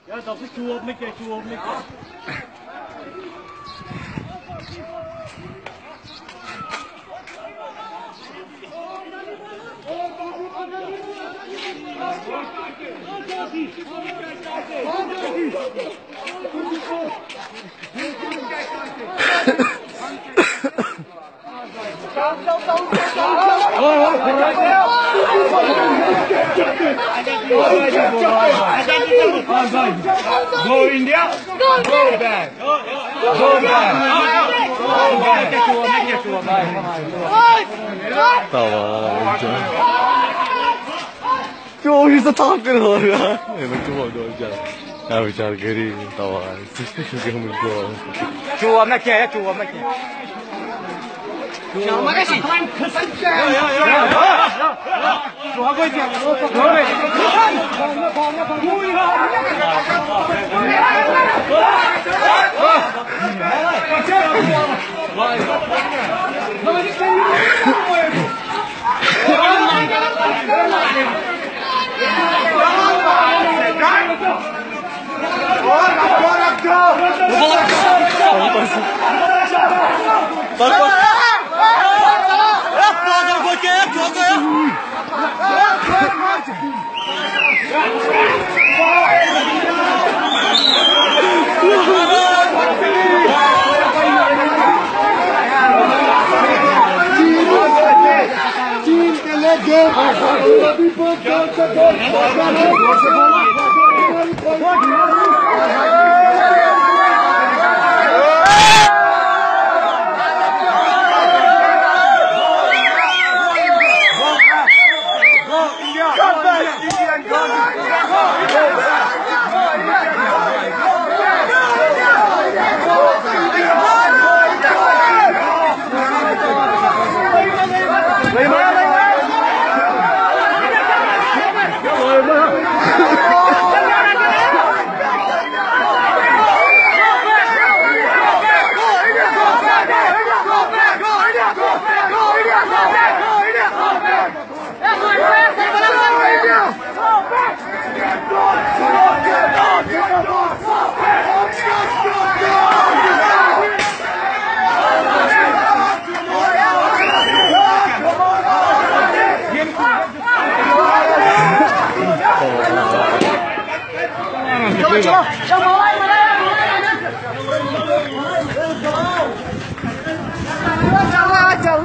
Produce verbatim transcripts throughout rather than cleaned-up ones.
Ja, dat is toe op met je, toe op met je. Go India. Go back. Go back. Go back. Tamam.终于是 tampil हो गया मैं तो बहुत डर जा मैं विचार करी तवा किसने शुरू हम को चुआ में क्या है चुआ में क्या चुआ में कैसी या या या चुआ को क्या चुआ में चलो चलो चलो मोबाइल में चलो चलो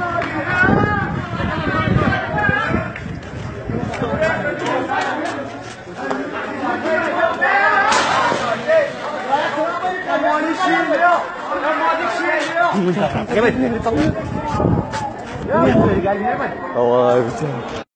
Давай,